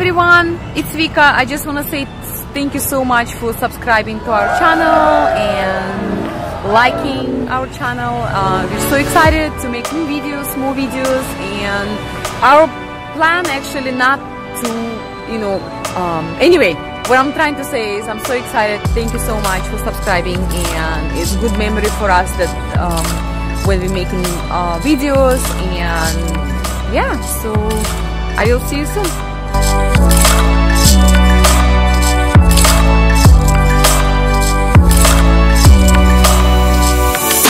everyone, it's Vika. I just want to say thank you so much for subscribing to our channel and liking our channel. We're so excited to make more videos, and our plan actually not to, anyway, what I'm trying to say is I'm so excited. Thank you so much for subscribing, and it's a good memory for us that when we're making videos, and yeah, so I will see you soon.